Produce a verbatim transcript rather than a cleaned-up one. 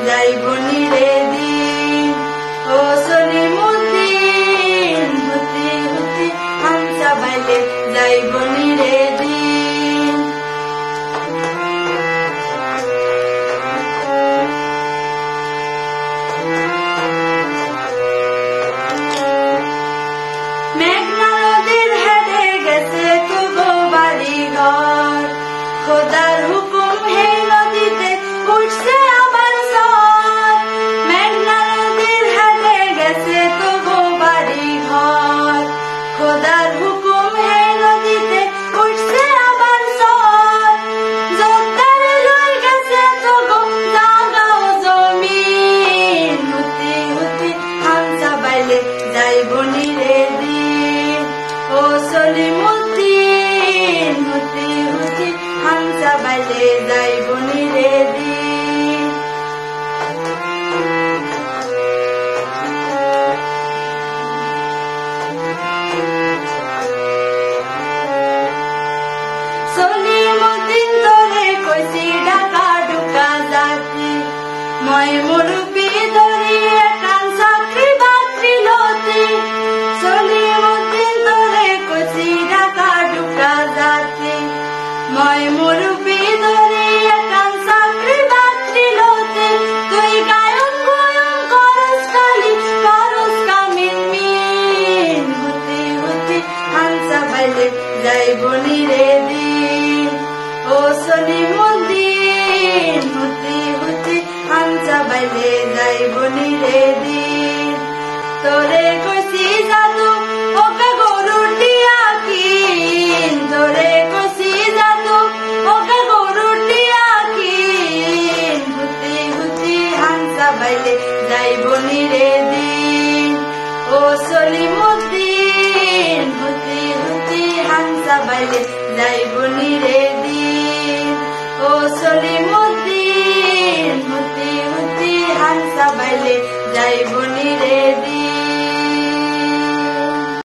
যাইবনি রে দিন ও সলিমুদ্দিন হুতি হুতি হামসা বাইলে যাইবনি রে দিন মেঘনা নদীর হেঁটে গেছে তো গো বাড়ি ঘর খোদার হুকুম হে নদীতে উঠছে আবার ঝড় মেঘনা নদীর হেঁটে গেছে তো গো বাড়ি ঘর খোদার হুকুম হে নদীতে উঠছে আবার ঝড় জোরদারে রই গেছে তো গো জাগা ও জমিন হুতি হুতি হামসা বাইলে যাইবনি রে দিন ও সলিমুদ্দিন হুতি হুতি হামসা বাইলে যাইবনি রে দিন সলিমুদ্দিন তোরে কইছি ঢাকা ঢুকা যাতি মই মুরুবি ধরিয়ে কান চাকরি বাকরি লতি সলিমুদ্দিন তোরে কইছি ঢাকা ঢুকা যাতি মই মুরুবি ধরিয়ে কান চাকরি বাকরি লতি তুই গায়ন গয়ন করস খালি করস কামিন মিন হুতি হুতি হামসা বাইলে যাইবনি রে দিন ও সলিমুদ্দিন হুতি হুতি হামসা বাইলে যাইবনি রে দিন তোরে কইছি জাদু ওকে গরুর টিয়া কিন তোরে কইছি জাদু ওকে গরুর টিয়া কিন হুতি হুতি হামসা বাইলে যাইবনি রে দিন ও সলিমুদ্দিন হুতি হুতি হামসা বাইলে যাইবনি রে দিন ও সলিমুদ্দিন হুতি হুতি হামসা বাইলে যাইবনি রে দিন।